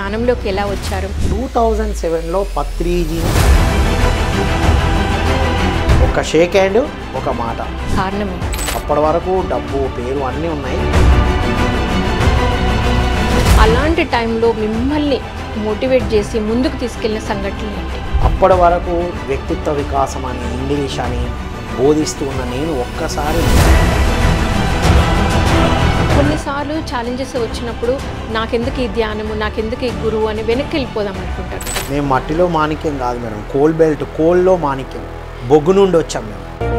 ధ్యానంలోకి ఎలా వచ్చారు? 2007లో పత్రిజీ ఒక షేక్ హ్యాండ్ ఒక మాట. కారణం అప్పటి వరకు డబ్బు పేరు అన్నీ ఉన్నాయి. అలాంటి టైంలో మిమ్మల్ని మోటివేట్ చేసి ముందుకు తీసుకెళ్లిన సంఘటనలు ఏంటి? అప్పటి వరకు వ్యక్తిత్వ వికాసం అని ఇంగ్లీష్ అని బోధిస్తూ ఉన్న నేను ఒక్కసారి కొన్నిసార్లు ఛాలెంజెస్ వచ్చినప్పుడు నాకెందుకు ఈ ధ్యానము, నాకెందుకు ఈ గురువు అని వెనక్కి వెళ్ళిపోదాం అనుకుంటారు. మేము మట్టిలో మాణిక్యం కాదు మేడం, కోల్ బెల్ట్ కోల్లో మాణిక్యం, బొగ్గు నుండి వచ్చాం మేము.